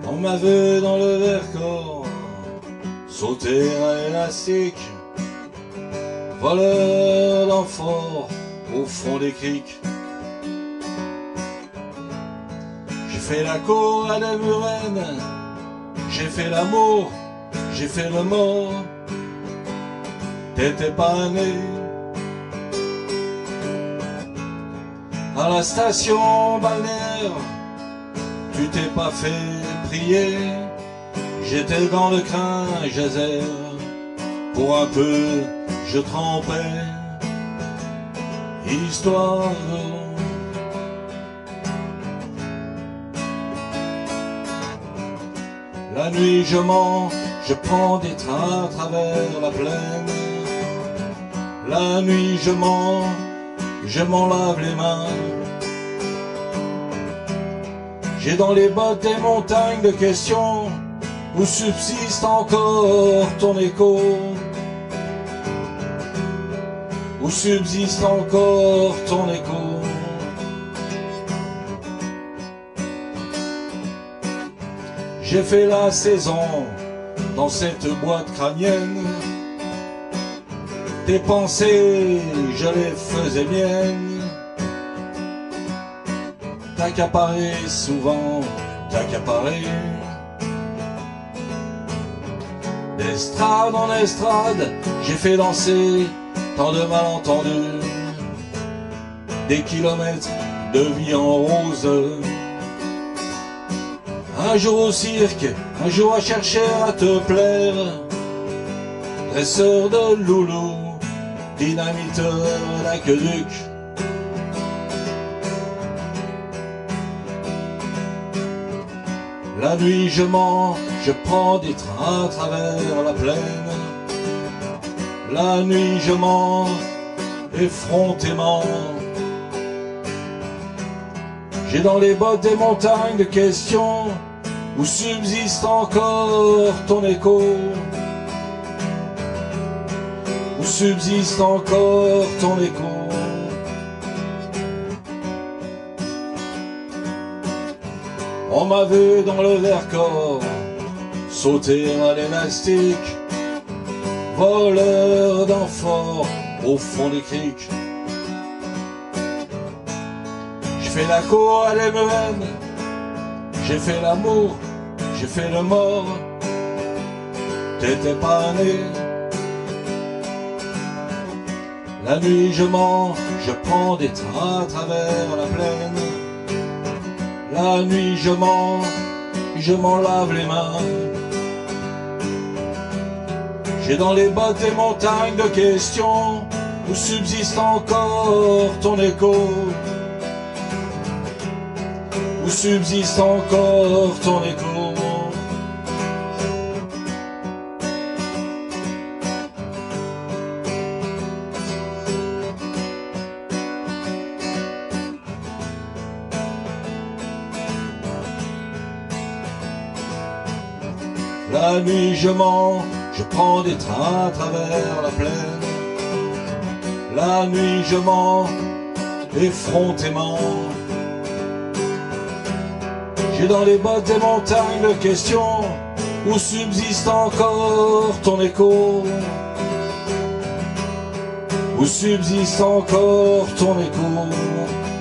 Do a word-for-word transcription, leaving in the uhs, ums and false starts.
On m'a vu dans le Vercors sauter à l'élastique, voleur d'amphores au fond des criques. J'ai fait la cour à des murennes, j'ai fait l'amour, j'ai fait le mort. T'étais pas né. À la station balnéaire, tu t'es pas fait prier. J'étais dans le crin Jazer, pour un peu je trempais. Histoire. La nuit je mens, je prends des trains à travers la plaine. La nuit je mens, je m'en lave les mains. J'ai dans les bottes des montagnes de questions où subsiste encore ton écho, où subsiste encore ton écho. J'ai fait la saison dans cette boîte crânienne. Tes pensées, je les faisais miennes. T'accaparais souvent, t'accaparais. D'estrade en estrade, j'ai fait danser tant de malentendus. Des kilomètres de vie en rose. Un jour au cirque, un jour à chercher à te plaire. Dresseur de loulou, dynamiteur d'aqueduc. La nuit je mens, je prends des trains à travers la plaine. La nuit je mens, effrontément. J'ai dans les bottes des montagnes de questions où subsiste encore ton écho, où subsiste encore ton écho. On m'a vu dans le Vercors sauter à l'élastique, voleur d'amphores au fond des criques. J'ai fait la cour à l'Emeren, j'ai fait l'amour, j'ai fait le mort. T'étais pas né. La nuit je mens, je prends des trains à travers la plaine. La nuit je mens, je m'en lave les mains. J'ai dans les bottes des montagnes de questions où subsiste encore ton écho, où subsiste encore ton écho. La nuit je mens, je prends des trains à travers la plaine. La nuit je mens, effrontément. J'ai dans les bottes des montagnes de questions où subsiste encore ton écho, où subsiste encore ton écho.